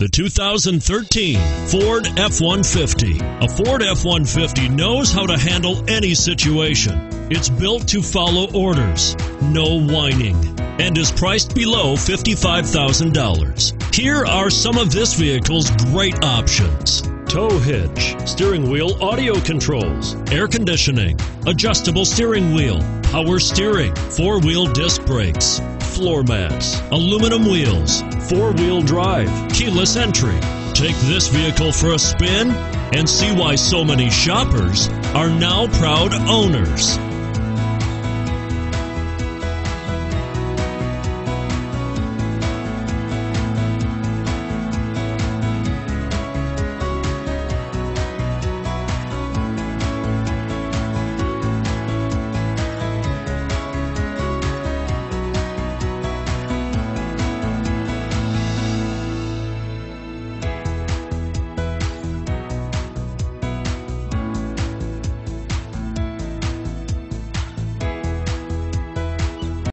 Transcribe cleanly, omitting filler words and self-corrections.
The 2013 Ford F-150. A Ford F-150 knows how to handle any situation. It's built to follow orders, no whining, and is priced below $55,000. Here are some of this vehicle's great options: tow hitch, steering wheel audio controls, air conditioning, adjustable steering wheel, power steering, four-wheel disc brakes, floor mats, aluminum wheels, four-wheel drive, keyless entry. Take this vehicle for a spin and see why so many shoppers are now proud owners.